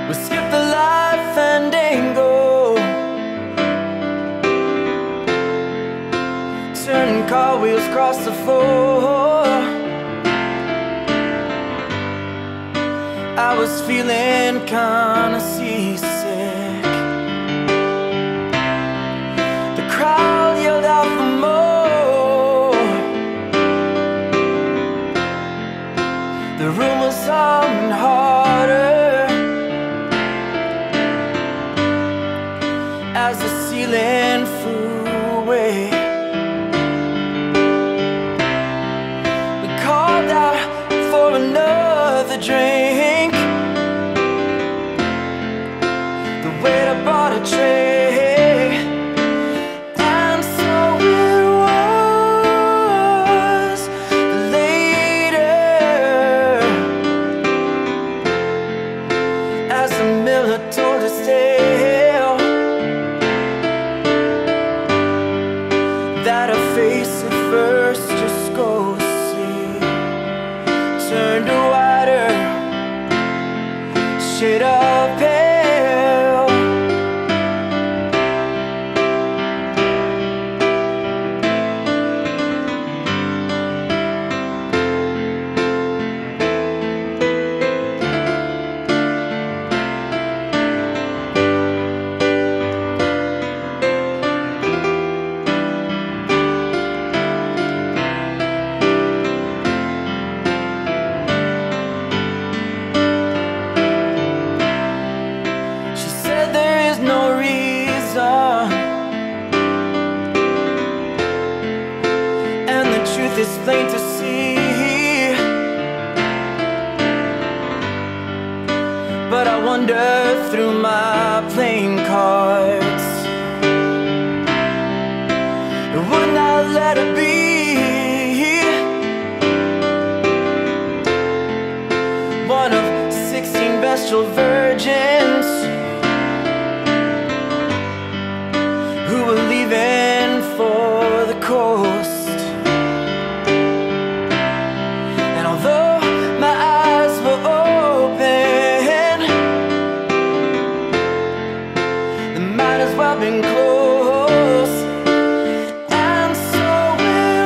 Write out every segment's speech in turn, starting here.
We skip the life ending go, turning car wheels across the floor. I was feeling kinda seasick. The crowd yelled out for more. The room was sounding harder as the ceiling flew away. We called out for another drink. The waiter brought a tray, and so it was later, as the miller told his tale, that a face at first just goes see, turned to whiter, shade of pale. No reason, and the truth is plain to see. But I wander through my playing cards, would not let it be. One of 16 bestial virgins who were leaving for the coast. And although my eyes were open, they might as well been closed. And so it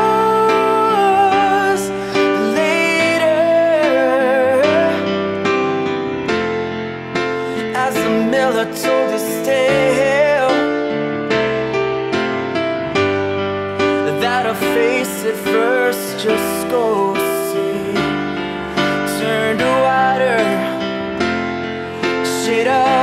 was later, as the miller told his tale, that a face at first just goes see, turned to whiter, shade of